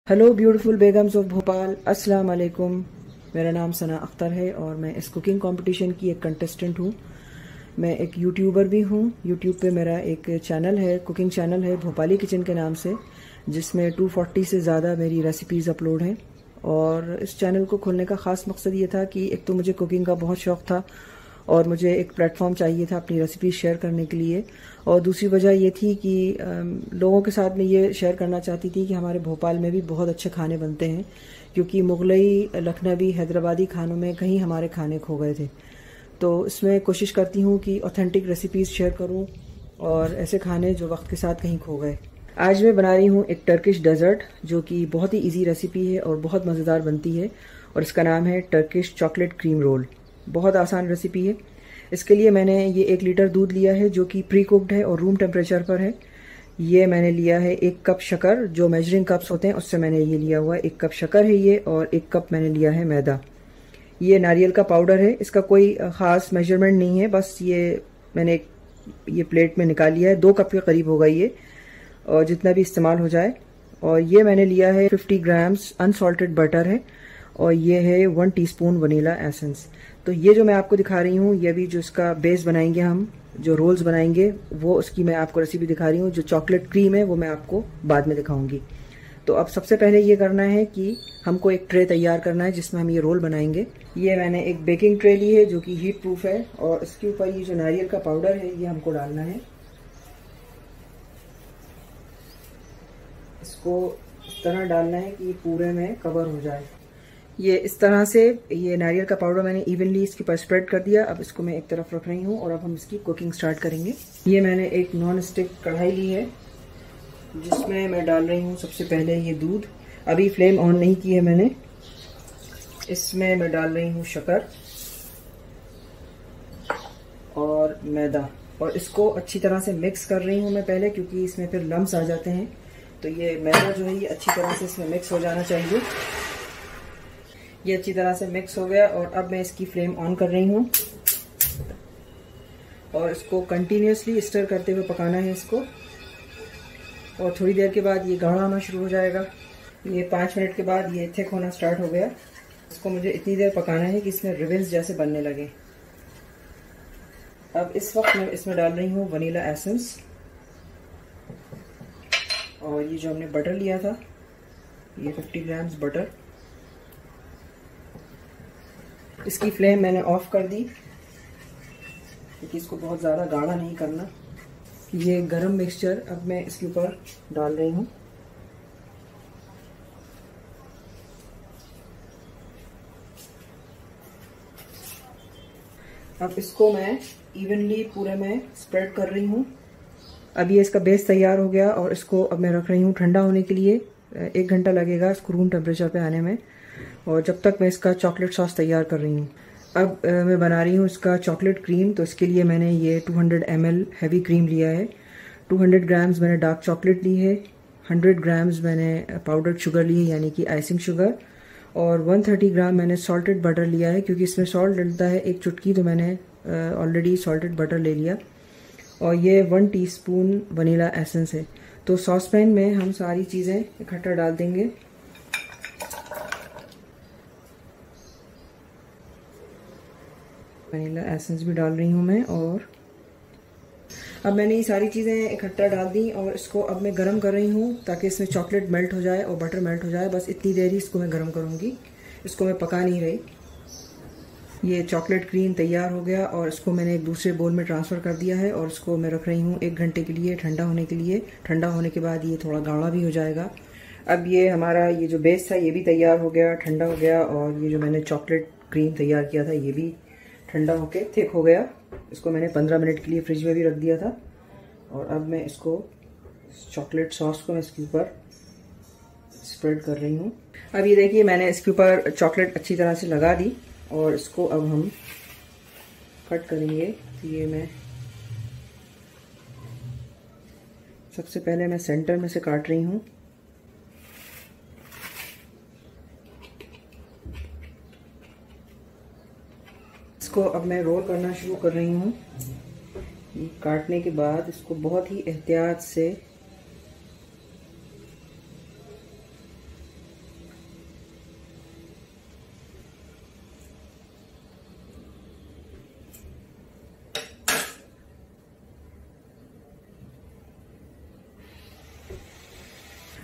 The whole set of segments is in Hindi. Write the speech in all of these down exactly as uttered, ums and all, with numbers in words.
Hello beautiful begums of Bhopal, अस्सलाम वालेकुम। मेरा नाम सना अख्तर है और मैं इस कुकिंग कंपटीशन की एक कंटेस्टेंट हूँ। मैं एक यूट्यूबर भी हूँ। यूट्यूब पे मेरा एक चैनल है, कुकिंग चैनल है भोपाली किचन के नाम से, जिसमें दो सौ चालीस से ज़्यादा मेरी रेसिपीज़ अपलोड हैं। और इस चैनल को खोलने का ख़ास मकसद ये था कि एक तो मुझे कुकिंग का बहुत शौक़ था और मुझे एक प्लेटफॉर्म चाहिए था अपनी रेसिपी शेयर करने के लिए। और दूसरी वजह ये थी कि लोगों के साथ में ये शेयर करना चाहती थी कि हमारे भोपाल में भी बहुत अच्छे खाने बनते हैं, क्योंकि मुगलई, लखनवी, हैदराबादी खानों में कहीं हमारे खाने खो गए थे। तो इसमें कोशिश करती हूँ कि ऑथेंटिक रेसिपीज़ शेयर करूँ और ऐसे खाने जो वक्त के साथ कहीं खो गए। आज मैं बना रही हूँ एक टर्किश डेजर्ट, जो कि बहुत ही इजी रेसिपी है और बहुत मज़ेदार बनती है, और इसका नाम है टर्किश चॉकलेट क्रीम रोल। बहुत आसान रेसिपी है। इसके लिए मैंने ये एक लीटर दूध लिया है जो कि प्री कुक्ड है और रूम टेम्परेचर पर है। ये मैंने लिया है एक कप शक्कर, जो मेजरिंग कप्स होते हैं उससे मैंने ये लिया हुआ है। एक कप शक्कर है ये, और एक कप मैंने लिया है मैदा। ये नारियल का पाउडर है, इसका कोई ख़ास मेजरमेंट नहीं है, बस ये मैंने एक ये प्लेट में निकाल लिया है। दो कप के करीब होगा ये, और जितना भी इस्तेमाल हो जाए। और ये मैंने लिया है पचास ग्राम्स अनसॉल्टेड बटर है, और ये है वन टीस्पून वनीला एसेंस। तो ये जो मैं आपको दिखा रही हूँ, ये भी जो इसका बेस बनाएंगे हम, जो रोल्स बनाएंगे, वो उसकी मैं आपको रेसिपी दिखा रही हूँ। जो चॉकलेट क्रीम है वो मैं आपको बाद में दिखाऊंगी। तो अब सबसे पहले ये करना है कि हमको एक ट्रे तैयार करना है जिसमें हम ये रोल बनाएंगे। ये मैंने एक बेकिंग ट्रे ली है जो कि हीट प्रूफ है, और इसके ऊपर ये जो नारियल का पाउडर है ये हमको डालना है। इसको इस तरह डालना है कि ये पूरे में कवर हो जाए। ये इस तरह से ये नारियल का पाउडर मैंने इवनली इसके ऊपर स्प्रेड कर दिया। अब इसको मैं एक तरफ रख रही हूँ और अब हम इसकी कुकिंग स्टार्ट करेंगे। ये मैंने एक नॉन स्टिक कढ़ाई ली है जिसमें मैं डाल रही हूँ सबसे पहले ये दूध। अभी फ्लेम ऑन नहीं की है मैंने। इसमें मैं डाल रही हूँ शक्कर और मैदा, और इसको अच्छी तरह से मिक्स कर रही हूँ मैं पहले, क्योंकि इसमें फिर लम्स आ जाते हैं। तो ये मैदा जो है ये अच्छी तरह से इसमें मिक्स हो जाना चाहिए। ये अच्छी तरह से मिक्स हो गया, और अब मैं इसकी फ्लेम ऑन कर रही हूँ और इसको कंटिन्यूसली स्टर करते हुए पकाना है इसको। और थोड़ी देर के बाद ये गाढ़ा होना शुरू हो जाएगा। ये पाँच मिनट के बाद ये थिक होना स्टार्ट हो गया। इसको मुझे इतनी देर पकाना है कि इसमें रिबन्स जैसे बनने लगे। अब इस वक्त मैं इसमें डाल रही हूँ वनीला एसेंस, और ये जो हमने बटर लिया था ये पचास ग्राम्स बटर। इसकी फ्लेम मैंने ऑफ कर दी क्योंकि इसको बहुत ज़्यादा गाढ़ा नहीं करना। ये गरम मिक्सचर अब मैं इसके ऊपर डाल रही हूँ। अब इसको मैं इवनली पूरे में स्प्रेड कर रही हूँ। अब ये इसका बेस तैयार हो गया, और इसको अब मैं रख रही हूँ ठंडा होने के लिए। एक घंटा लगेगा इसको रूम टेम्परेचर पे आने में, और जब तक मैं इसका चॉकलेट सॉस तैयार कर रही हूँ। अब आ, मैं बना रही हूँ इसका चॉकलेट क्रीम। तो इसके लिए मैंने ये दो सौ एम एल हैवी क्रीम लिया है। दो सौ ग्राम्स मैंने डार्क चॉकलेट ली है। सौ ग्राम्स मैंने पाउडर्ड शुगर ली है, यानी कि आइसिंग शुगर। और एक सौ तीस ग्राम मैंने सॉल्टेड बटर लिया है, क्योंकि इसमें सॉल्ट डलता है एक चुटकी, तो मैंने ऑलरेडी सॉल्टेड बटर ले लिया। और ये वन टीस्पून वनीला एसेंस है। तो सॉस पैन में हम सारी चीज़ें इकट्ठा डाल देंगे। वनीला एसेंस भी डाल रही हूँ मैं, और अब मैंने ये सारी चीज़ें इकट्ठा डाल दी, और इसको अब मैं गरम कर रही हूँ ताकि इसमें चॉकलेट मेल्ट हो जाए और बटर मेल्ट हो जाए। बस इतनी देर ही इसको मैं गरम करूँगी, इसको मैं पका नहीं रही। ये चॉकलेट क्रीम तैयार हो गया, और इसको मैंने एक दूसरे बोल में ट्रांसफ़र कर दिया है, और इसको मैं रख रही हूँ एक घंटे के लिए ठंडा होने के लिए। ठंडा होने के बाद ये थोड़ा गाढ़ा भी हो जाएगा। अब ये हमारा ये जो बेस था ये भी तैयार हो गया, ठंडा हो गया, और ये जो मैंने चॉकलेट क्रीम तैयार किया था ये भी ठंडा होके थिक हो गया। इसको मैंने पंद्रह मिनट के लिए फ्रिज में भी रख दिया था। और अब मैं इसको चॉकलेट सॉस को मैं इसके ऊपर स्प्रेड कर रही हूँ। अब ये देखिए मैंने इसके ऊपर चॉकलेट अच्छी तरह से लगा दी, और इसको अब हम कट करेंगे। तो ये मैं सबसे पहले मैं सेंटर में से काट रही हूँ। इसको अब मैं रोल करना शुरू कर रही हूँ। काटने के बाद इसको बहुत ही एहतियात से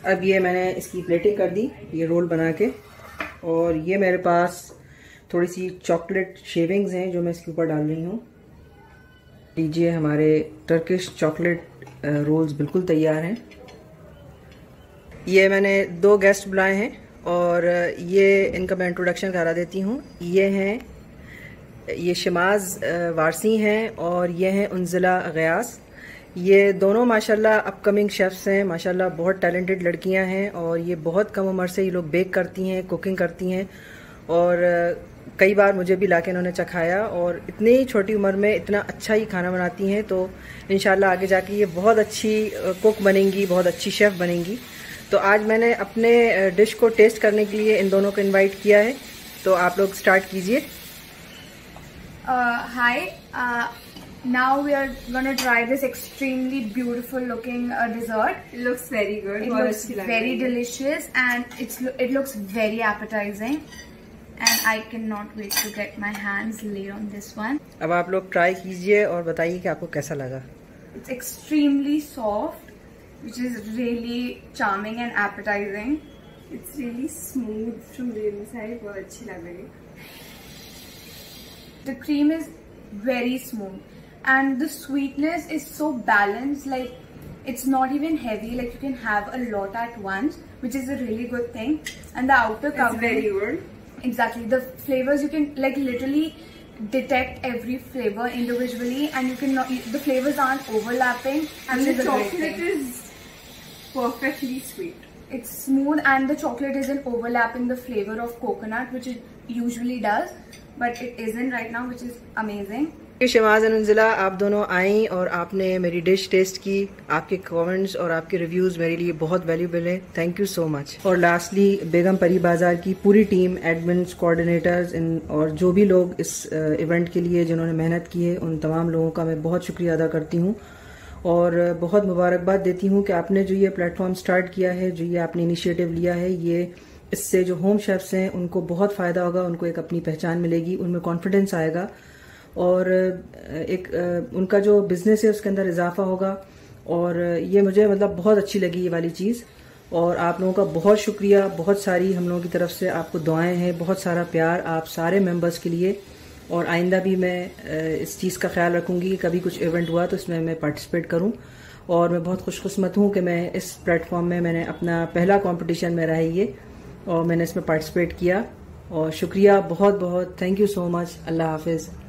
अब ये मैंने इसकी प्लेटिंग कर दी, ये रोल बना के, और ये मेरे पास थोड़ी सी चॉकलेट शेविंग्स हैं जो मैं इसके ऊपर डाल रही हूँ। लीजिए, हमारे टर्किश चॉकलेट रोल्स बिल्कुल तैयार हैं। ये मैंने दो गेस्ट बुलाए हैं और ये इनका मैं इंट्रोडक्शन करा देती हूँ। ये हैं, ये शमाज वारसी हैं और ये हैं उन्जिला गयास। ये दोनों माशाल्लाह अपकमिंग शेफ्स हैं, माशाल्लाह बहुत टैलेंटेड लड़कियां हैं और ये बहुत कम उम्र से ये लोग बेक करती हैं, कुकिंग करती हैं और कई बार मुझे भी लाके इन्होंने चखाया और इतनी ही छोटी उम्र में इतना अच्छा ही खाना बनाती हैं। तो इंशाल्लाह आगे जाके ये बहुत अच्छी कुक बनेंगी, बहुत अच्छी शेफ़ बनेंगी। तो आज मैंने अपने डिश को टेस्ट करने के लिए इन दोनों को इनवाइट किया है, तो आप लोग स्टार्ट कीजिए। हाय, now we are gonna try this extremely beautiful looking uh, dessert. It looks very good. It looks very delicious and it's it looks very appetizing and I cannot wait to get my hands laid on this one. अब आप लोग ट्राई कीजिए और बताइए कि आपको कैसा लगा। It's extremely soft, which is really charming and appetizing. It's really smooth from the inside. बहुत अच्छी लग रही है। The cream is very smooth. And the sweetness is so balanced, like it's not even heavy, like you can have a lot at once, which is a really good thing. And the outer covering, it's very good. Exactly, the flavors you can like literally detect every flavor individually, and you can not, the flavors aren't overlapping. And the chocolate is perfectly sweet. It's smooth and the chocolate isn't overlapping the flavor of coconut, which it usually does, but it isn't right now, which is amazing. शमाज और उन्जिला, आप दोनों आई और आपने मेरी डिश टेस्ट की। आपके कमेंट्स और आपके रिव्यूज़ मेरे लिए बहुत वैल्यूबल हैं, थैंक यू सो मच। और लास्टली बेगम परी बाज़ार की पूरी टीम, एडमिन्स, कोऑर्डिनेटर्स इन और जो भी लोग इस इवेंट के लिए जिन्होंने मेहनत की है, उन तमाम लोगों का मैं बहुत शुक्रिया अदा करती हूँ और बहुत मुबारकबाद देती हूँ कि आपने जो ये प्लेटफॉर्म स्टार्ट किया है, जो ये आपने इनिशिएटिव लिया है, ये इससे जो होम शेफ्स हैं उनको बहुत फ़ायदा होगा, उनको एक अपनी पहचान मिलेगी, उनमें कॉन्फिडेंस आएगा और एक उनका जो बिज़नेस है उसके अंदर इजाफा होगा। और ये मुझे मतलब बहुत अच्छी लगी ये वाली चीज़। और आप लोगों का बहुत शुक्रिया, बहुत सारी हम लोगों की तरफ से आपको दुआएं हैं, बहुत सारा प्यार आप सारे मेंबर्स के लिए। और आइंदा भी मैं इस चीज़ का ख्याल रखूँगी कि कभी कुछ इवेंट हुआ तो इसमें मैं पार्टिसिपेट करूँ। और मैं बहुत खुशकिस्मत हूँ कि मैं इस प्लेटफॉर्म में मैंने अपना पहला कॉम्पिटिशन में रहा ये और मैंने इसमें पार्टिसिपेट किया। और शुक्रिया बहुत बहुत, थैंक यू सो मच। अल्लाह हाफिज़।